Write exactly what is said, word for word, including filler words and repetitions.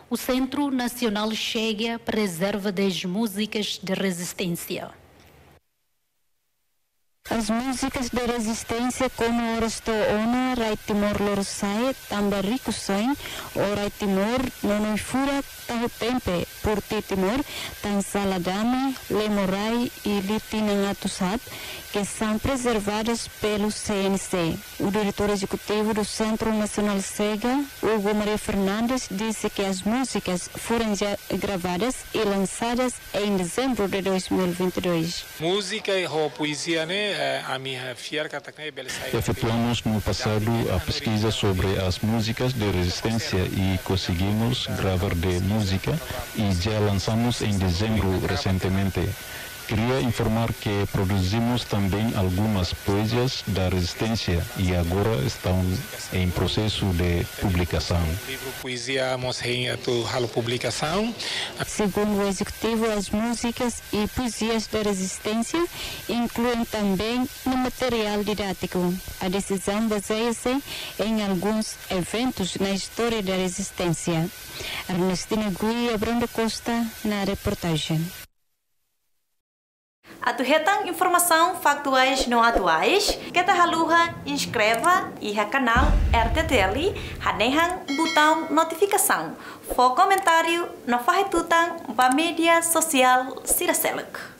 o Centro Nacional Chega preserva dez músicas de resistência. As músicas de resistência como Orosto Ona, Rai Timor Lorosai, Tambarico Sain, Orai Timor, Nonoifura, Tahutempe, Porti Timor, Tansaladame, Lemorai e Litinangatusat, que são preservadas pelo C N C. O diretor executivo do Centro Nacional SEGA, Hugo Maria Fernandes, disse que as músicas foram já gravadas e lançadas em dezembro de dois mil e vinte e dois. Música e poesia, né? Efetuamos no passado a pesquisa sobre as músicas de resistência e conseguimos gravar de música e já lançamos em dezembro recentemente. Queria informar que produzimos também algumas poesias da resistência e agora estão em processo de publicação. Poesia em publicação. Segundo o executivo, as músicas e poesias da resistência incluem também no material didático. A decisão baseia-se em alguns eventos na história da resistência. Ernestina Gui e Brando Costa na reportagem. Atuhetan informação factuais não atuais, que ta haluha inscreva e ha canal R T T L, hanehan botão notificação. For comentário, não farretutan ba mídia social Siraseluk.